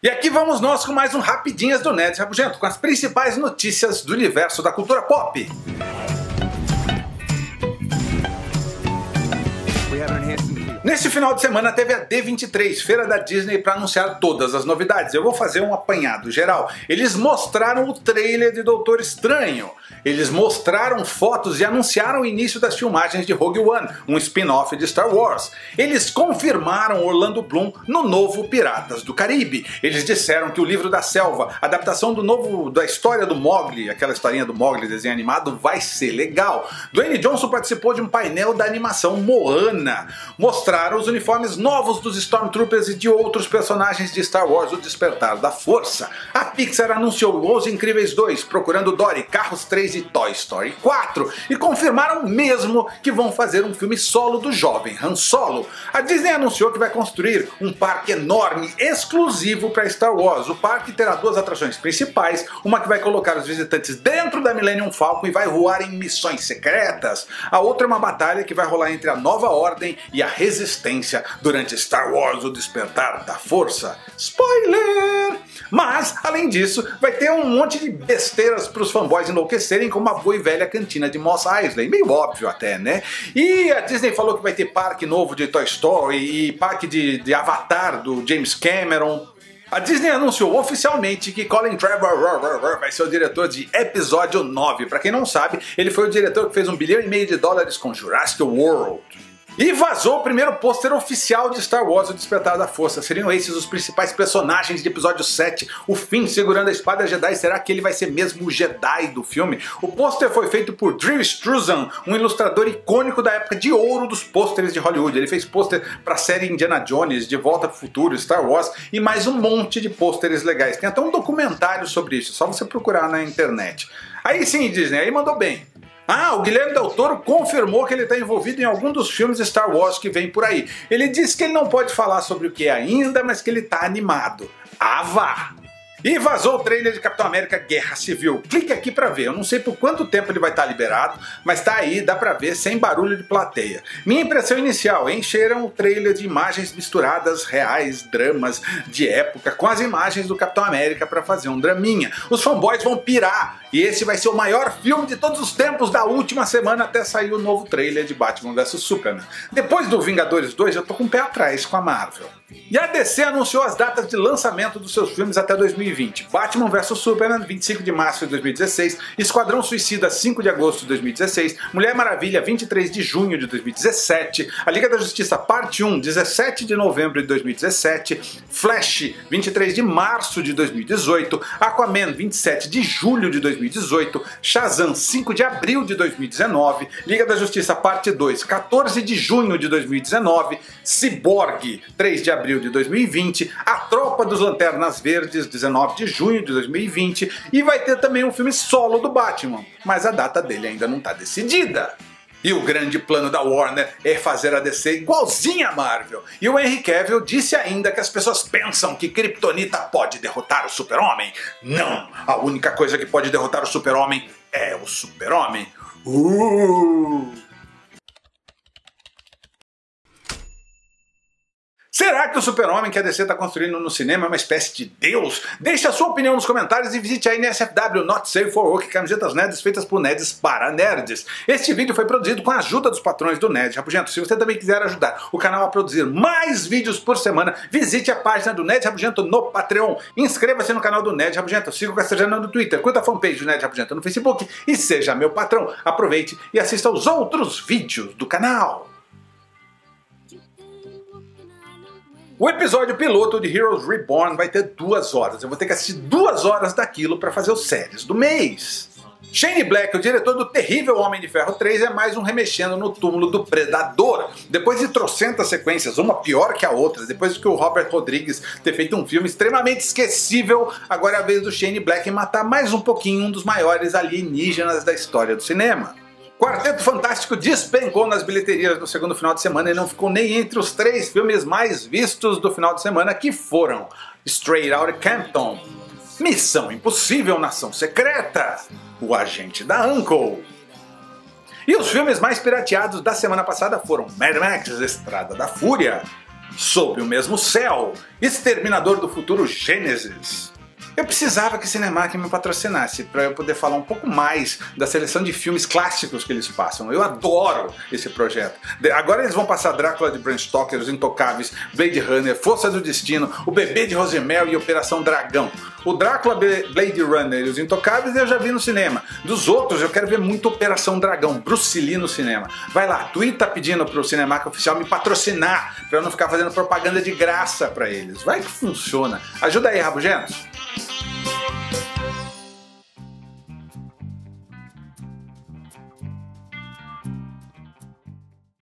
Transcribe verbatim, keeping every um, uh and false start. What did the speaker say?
E aqui vamos nós com mais um Rapidinhas do Nerd Rabugento, com as principais notícias do universo da cultura pop. Neste final de semana teve a D vinte e três, feira da Disney, para anunciar todas as novidades. Eu vou fazer um apanhado geral. Eles mostraram o trailer de Doutor Estranho. Eles mostraram fotos e anunciaram o início das filmagens de Rogue One, um spin-off de Star Wars. Eles confirmaram Orlando Bloom no novo Piratas do Caribe. Eles disseram que o Livro da Selva, adaptação do novo da história do Mowgli, aquela historinha do Mowgli desenho animado, vai ser legal. Dwayne Johnson participou de um painel da animação Moana. Mostraram os uniformes novos dos Stormtroopers e de outros personagens de Star Wars: O Despertar da Força. A Pixar anunciou Os Incríveis dois, Procurando Dory, Carros três e Toy Story quatro, e confirmaram mesmo que vão fazer um filme solo do jovem Han Solo. A Disney anunciou que vai construir um parque enorme exclusivo para Star Wars. O parque terá duas atrações principais, uma que vai colocar os visitantes dentro da Millennium Falcon e vai voar em missões secretas. A outra é uma batalha que vai rolar entre a Nova Ordem e a Resistência durante Star Wars: O Despertar da Força. Spoiler! Mas, além disso, vai ter um monte de besteiras para os fanboys enlouquecerem, como a boa e velha cantina de Mos Eisley. Meio óbvio até, né? E a Disney falou que vai ter parque novo de Toy Story e parque de, de Avatar do James Cameron. A Disney anunciou oficialmente que Colin Trevorrow vai ser o diretor de Episódio nove. Pra quem não sabe, ele foi o diretor que fez um bilhão e meio de dólares com Jurassic World. E vazou o primeiro pôster oficial de Star Wars: O Despertar da Força. Seriam esses os principais personagens de episódio sete. O Finn segurando a espada Jedi. Será que ele vai ser mesmo o Jedi do filme? O pôster foi feito por Drew Struzan, um ilustrador icônico da época de ouro dos pôsteres de Hollywood. Ele fez pôster para a série Indiana Jones, De Volta para o Futuro, Star Wars e mais um monte de pôsteres legais. Tem até um documentário sobre isso, só você procurar na internet. Aí sim, Disney, aí mandou bem. Ah, o Guilherme Del Toro confirmou que ele está envolvido em algum dos filmes de Star Wars que vem por aí. Ele disse que ele não pode falar sobre o que é ainda, mas que ele está animado. Ah, vá! E vazou o trailer de Capitão América Guerra Civil. Clique aqui pra ver, eu não sei por quanto tempo ele vai estar liberado, mas tá aí, dá pra ver sem barulho de plateia. Minha impressão inicial: encheram o trailer de imagens misturadas, reais, dramas de época, com as imagens do Capitão América pra fazer um draminha. Os fanboys vão pirar, e esse vai ser o maior filme de todos os tempos da última semana até sair o novo trailer de Batman versus Superman. Depois do Vingadores dois, eu tô com o pé atrás com a Marvel. E a D C anunciou as datas de lançamento dos seus filmes até dois mil e vinte. Batman versus Superman, vinte e cinco de março de dois mil e dezesseis, Esquadrão Suicida, cinco de agosto de dois mil e dezesseis, Mulher Maravilha, vinte e três de junho de dois mil e dezessete, A Liga da Justiça Parte um, dezessete de novembro de dois mil e dezessete, Flash, vinte e três de março de dois mil e dezoito, Aquaman, vinte e sete de julho de dois mil e dezoito, Shazam, cinco de abril de dois mil e dezenove, Liga da Justiça Parte dois, quatorze de junho de dois mil e dezenove, Cyborg, três de abril de dois mil e vinte, A Tropa dos Lanternas Verdes, dezenove de junho de dois mil e vinte, e vai ter também um filme solo do Batman, mas a data dele ainda não está decidida. E o grande plano da Warner é fazer a D C igualzinha a Marvel. E o Henry Cavill disse ainda que as pessoas pensam que Kryptonita pode derrotar o Super-Homem. Não! A única coisa que pode derrotar o Super-Homem é o Super-Homem. Uh! Será que o Super-Homem que a D C está construindo no cinema é uma espécie de deus? Deixe a sua opinião nos comentários e visite a N S F W Not Safe for Work, camisetas nerds feitas por nerds para nerds. Este vídeo foi produzido com a ajuda dos patrões do Nerd Rabugento. Se você também quiser ajudar o canal a produzir mais vídeos por semana, visite a página do Nerd Rabugento no Patreon. Inscreva-se no canal do Nerd Rabugento, siga o Castrejano no Twitter, curta a fanpage do Nerd Rabugento no Facebook e seja meu patrão. Aproveite e assista aos outros vídeos do canal. O episódio piloto de Heroes Reborn vai ter duas horas. Eu vou ter que assistir duas horas daquilo para fazer os séries do mês. Shane Black, o diretor do terrível Homem de Ferro três, é mais um remexendo no túmulo do Predador. Depois de trocentas sequências, uma pior que a outra, depois que o Robert Rodrigues ter feito um filme extremamente esquecível, agora é a vez do Shane Black matar mais um pouquinho um dos maiores alienígenas da história do cinema. Quarteto Fantástico despencou nas bilheterias no segundo final de semana e não ficou nem entre os três filmes mais vistos do final de semana, que foram Straight Outta Compton, Missão Impossível Nação Secreta, O Agente da Uncle. E os filmes mais pirateados da semana passada foram Mad Max Estrada da Fúria, Sob o Mesmo Céu, Exterminador do Futuro Gênesis. Eu precisava que a Cinemark me patrocinasse para eu poder falar um pouco mais da seleção de filmes clássicos que eles passam. Eu adoro esse projeto. Agora eles vão passar Drácula de Bram Stoker, Os Intocáveis, Blade Runner, Força do Destino, O Bebê de Rosemary e Operação Dragão. O Drácula, Blade Runner e Os Intocáveis eu já vi no cinema. Dos outros eu quero ver muito Operação Dragão, Bruce Lee no cinema. Vai lá, tuita pedindo pro Cinemark Oficial me patrocinar, para eu não ficar fazendo propaganda de graça para eles. Vai que funciona. Ajuda aí, Rabugentos.